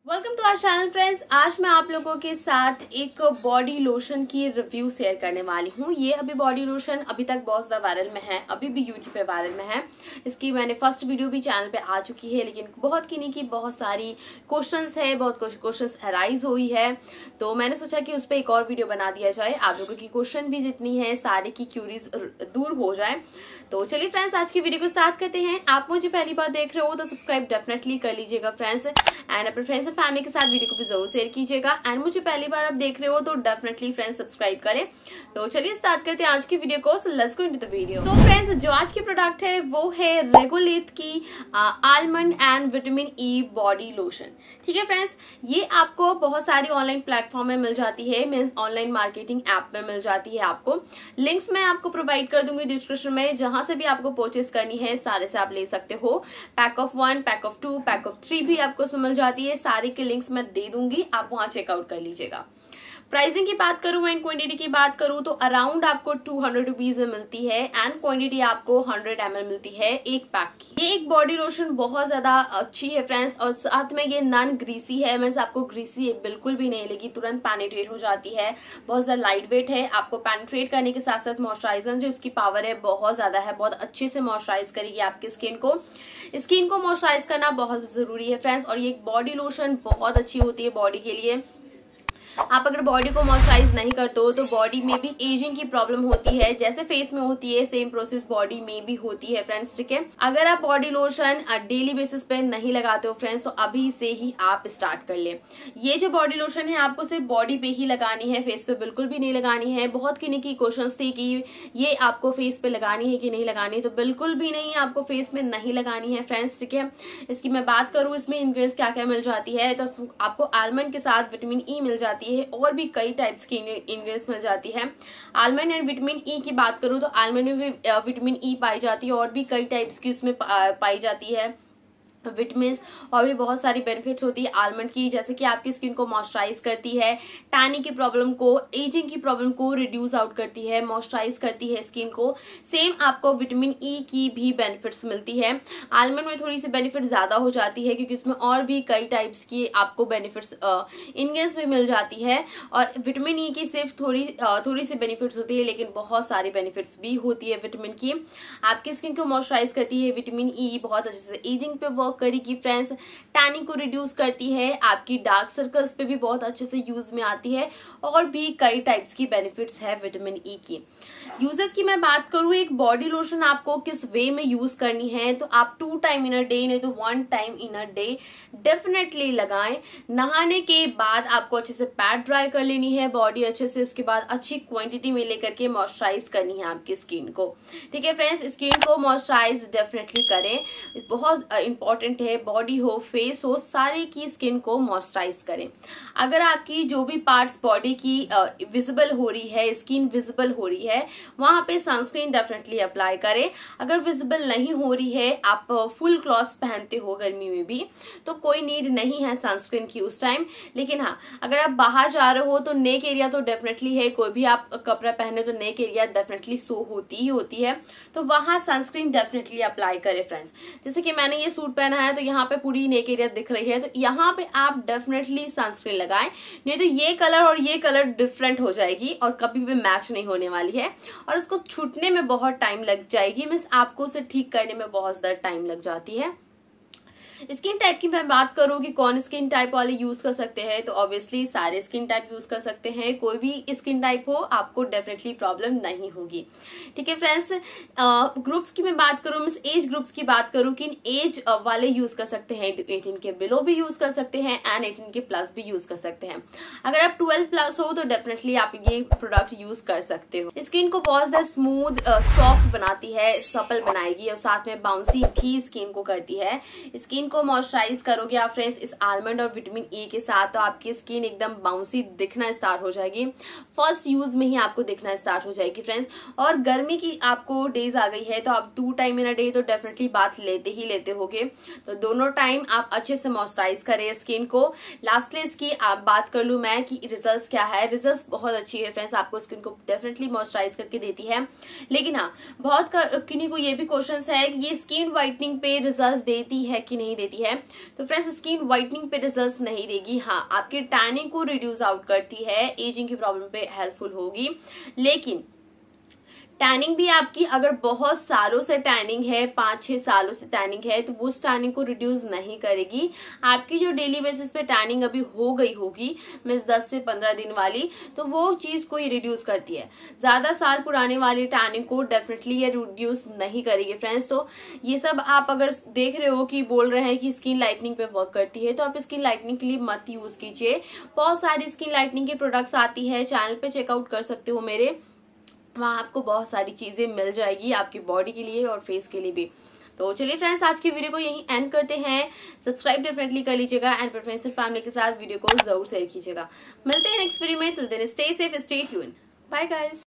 Welcome to our channel friends. आज मैं आप लोगों के साथ एक बॉडी लोशन की रिव्यू शेयर करने वाली हूँ। ये अभी बॉडी लोशन अभी तक बहुत ज़्यादा वायरल में है, अभी भी यूट्यूब पे वायरल में है। इसकी मैंने फर्स्ट वीडियो भी चैनल पे आ चुकी है, लेकिन बहुत किन्हीं की बहुत सारी क्वेश्चंस है, बहुत क्वेश्चंस अराइज हुई है, तो मैंने सोचा कि उस पर एक और वीडियो बना दिया जाए। आप लोगों की क्वेश्चन भी जितनी है सारे की क्यूरीज दूर हो जाए। तो चलिए फ्रेंड्स, आज की वीडियो को स्टार्ट करते हैं। आप मुझे पहली बार देख रहे हो तो सब्सक्राइब डेफिनेटली कर लीजिएगा फ्रेंड्स, एंड अपने फ्रेंड्स एंड फैमिली के साथ वीडियो को भी जरूर शेयर कीजिएगा। एंड मुझे पहली बार आप देख रहे हो तो डेफिनेटली फ्रेंड्स सब्सक्राइब करें। तो चलिए स्टार्ट करते हैं आज की वीडियो को। So let's go into the video. So friends, जो आज की प्रोडक्ट है वो है रेगुलेट की almond and vitamin E body lotion. ठीक है फ्रेंड्स, ये आपको बहुत सारी ऑनलाइन प्लेटफॉर्म में मिल जाती है, मीन्स ऑनलाइन मार्केटिंग ऐप में मिल जाती है। आपको लिंक्स मैं आपको प्रोवाइड कर दूंगी डिस्क्रिप्शन में, जहां से भी आपको परचेस करनी है सारे से आप ले सकते हो। Pack of 1, pack of 2, pack of 3 भी आपको उसमें मिल जाती है। सारे के लिंक्स मैं दे दूंगी, आप वहां चेकआउट कर लीजिएगा। प्राइसिंग की बात करूं मैं, क्वांटिटी की बात करूं तो अराउंड आपको 200 रुपीज में मिलती है, एंड क्वांटिटी आपको 100 ml मिलती है एक पैक की। ये एक बॉडी लोशन बहुत ज्यादा अच्छी है फ्रेंड्स, और साथ में ये नॉन ग्रीसी है। मैं आपको ग्रीसी बिल्कुल भी नहीं लगी, तुरंत पेनिट्रेट हो जाती है, बहुत ज्यादा लाइट वेट है। आपको पेनिट्रेट करने के साथ साथ मॉइस्चराइजर जो इसकी पावर है बहुत ज्यादा है, बहुत अच्छे से मॉइस्चराइज करेगी आपकी स्किन को। स्किन को मॉइस्चराइज करना बहुत जरूरी है फ्रेंड्स, और ये बॉडी लोशन बहुत अच्छी होती है बॉडी के लिए। आप अगर बॉडी को मॉइस्चराइज नहीं करते हो तो बॉडी में भी एजिंग की प्रॉब्लम होती है, जैसे फेस में होती है सेम प्रोसेस बॉडी में भी होती है फ्रेंड्स। ठीक है, अगर आप बॉडी लोशन डेली बेसिस पे नहीं लगाते हो फ्रेंड्स तो अभी से ही आप स्टार्ट कर ले। ये जो बॉडी लोशन है आपको सिर्फ बॉडी पे ही लगानी है, फेस पे बिल्कुल भी नहीं लगानी है। बहुत किन्हीं की क्वेश्चंस थी कि ये आपको फेस पे लगानी है कि नहीं लगानी है, तो बिल्कुल भी नहीं, आपको फेस में नहीं लगानी है फ्रेंड्स। ठीक है, इसकी मैं बात करूँ इसमें इंग्रेडिएंट्स क्या क्या मिल जाती है, तो आपको आलमंड के साथ विटामिन ई मिल जाती है, और भी कई टाइप्स की इंग्रेडिएंट्स मिल जाती है। आलमंड एंड विटामिन ई की बात करूं तो आलमंड में भी विटामिन ई पाई जाती है, और भी कई टाइप्स की उसमें पाई जाती है विटामिन, और भी बहुत सारी बेनिफिट्स होती है आलमंड की, जैसे कि आपकी स्किन को मॉइस्चराइज करती है, टैनिंग की प्रॉब्लम को, एजिंग की प्रॉब्लम को रिड्यूस आउट करती है, मॉइस्चराइज करती है स्किन को। सेम आपको विटामिन ई की भी बेनिफिट्स मिलती है। आलमंड में थोड़ी सी बेनिफिट ज्यादा हो जाती है क्योंकि इसमें और भी कई टाइप्स की आपको बेनिफिट्स इंग्रेडिएंट्स भी मिल जाती है, और विटामिन ई की सिर्फ थोड़ी सी बेनिफिट्स होती है, लेकिन बहुत सारी बेनिफिट्स भी होती है विटामिन की। आपकी स्किन को मॉइस्चराइज करती है विटामिन ई, बहुत अच्छे से एजिंग पे करेगी फ्रेंड्स, टैनिंग को रिड्यूस करती है, आपकी डार्क सर्कल्स पे भी बहुत अच्छे से यूज में आती है, और भी कई टाइप्स की बेनिफिट्स है विटामिन ई की। यूजेस की मैं बात करूं, एक बॉडी लोशन आपको किस वे में यूज करनी है, तो आप 2 टाइम इन अ डे नहीं तो 1 time in a day definitely लगाएं। नहाने के बाद आपको अच्छे से पैड ड्राई कर लेनी है बॉडी अच्छे से, उसके बाद अच्छी क्वांटिटी में लेकर के मॉइस्चराइज करनी है आपकी स्किन को। ठीक है फ्रेंड्स, स्किन को मॉइस्चराइज डेफिनेटली करें, बहुत इंपॉर्टेंट है। बॉडी हो, फेस हो, सारे की स्किन को मॉइस्चराइज करें। अगर आपकी जो भी पार्ट्स बॉडी की विजिबल हो रही है, स्किन विजिबल हो रही है, वहां पे सनस्क्रीन डेफिनेटली अप्लाई करें। अगर विजिबल नहीं हो रही है, आप फुल क्लॉथ्स पहनते हो गर्मी में भी, तो कोई नीड नहीं है सनस्क्रीन की उस टाइम। लेकिन हाँ, अगर आप बाहर जा रहे हो तो नेक एरिया तो डेफिनेटली है, कोई भी आप कपड़ा पहने तो नेक एरिया डेफिनेटली शो होती ही होती है, तो वहां सनस्क्रीन डेफिनेटली अप्लाई करें फ्रेंड्स। जैसे कि मैंने ये सूट पहना है तो यहाँ पे पूरी नेक एरिया दिख रही है, तो यहाँ पे आप डेफिनेटली सनस्क्रीन लगाएं, नहीं तो ये कलर और ये कलर डिफरेंट हो जाएगी और कभी भी मैच नहीं होने वाली है, और उसको छूटने में बहुत टाइम लग जाएगी, मींस आपको उसे ठीक करने में बहुत ज्यादा टाइम लग जाती है। स्किन टाइप की मैं बात करूं कि कौन स्किन टाइप वाले यूज कर सकते हैं, तो ऑब्वियसली सारे स्किन टाइप यूज कर सकते हैं। कोई भी स्किन टाइप हो, आपको डेफिनेटली प्रॉब्लम नहीं होगी। ठीक है फ्रेंड्स, ग्रुप्स की मैं बात करूं, मींस एज ग्रुप्स की बात करूं कि एज वाले यूज कर सकते हैं, 18 के बिलो भी यूज कर सकते हैं, एंड 18 के प्लस भी यूज कर सकते हैं। अगर आप 12 प्लस हो तो डेफिनेटली आप ये प्रोडक्ट यूज कर सकते हो। स्किन को बहुत ज्यादा स्मूथ सॉफ्ट बनाती है, सपल बनाएगी, और साथ में बाउंसी भी स्किन को करती है। स्किन को मॉइस्चराइज करोगे आप फ्रेंड्स इस आलमंड और विटामिन ई के साथ, तो आपकी स्किन एकदम बाउंसी दिखना स्टार्ट हो जाएगी, फर्स्ट यूज में ही आपको दिखना स्टार्ट हो जाएगी फ्रेंड्स। और गर्मी की आपको डेज आ गई है, तो आप 2 टाइम इन अ डे तो डेफिनेटली बात लेते ही लेते होगे, तो दोनों टाइम आप अच्छे से मॉइस्चराइज करें स्किन को। लास्टली इसकी आप बात कर लूं मैं कि रिजल्ट्स क्या है, रिजल्ट्स बहुत अच्छी है फ्रेंड्स, आपको स्किन को डेफिनेटली मॉइस्चराइज करके देती है। लेकिन हाँ, बहुत किन्हीं को ये भी क्वेश्चन है कि ये स्किन व्हाइटनिंग पे रिजल्ट देती है कि नहीं देती है। तो फ्रेंड्स स्किन वाइटनिंग पे रिजल्ट नहीं देगी, हाँ आपकी टैनिंग को रिड्यूस आउट करती है, एजिंग की प्रॉब्लम पे हेल्पफुल होगी। लेकिन टैनिंग भी आपकी अगर बहुत सालों से टैनिंग है, 5-6 सालों से टैनिंग है, तो वो उस टैनिंग को रिड्यूस नहीं करेगी। आपकी जो डेली बेसिस पे टैनिंग अभी हो गई होगी मीन्स 10 से 15 दिन वाली, तो वो चीज को ही रिड्यूस करती है। ज्यादा साल पुराने वाली टैनिंग को डेफिनेटली ये रिड्यूस नहीं करेगी फ्रेंड्स। तो ये सब आप अगर देख रहे हो कि बोल रहे हैं कि स्किन लाइटनिंग पे वर्क करती है, तो आप स्किन लाइटनिंग के लिए मत यूज कीजिए। बहुत सारी स्किन लाइटनिंग के प्रोडक्ट्स आती है, चैनल पे चेकआउट कर सकते हो मेरे, वहाँ आपको बहुत सारी चीजें मिल जाएगी आपकी बॉडी के लिए और फेस के लिए भी। तो चलिए फ्रेंड्स आज की वीडियो को यहीं एंड करते हैं। सब्सक्राइब डेफिनेटली कर लीजिएगा एंड प्रेफरेंशियल फैमिली के साथ वीडियो को जरूर शेयर कीजिएगा। मिलते हैं नेक्स्ट वीडियो में, till then stay safe, stay tuned, bye guys.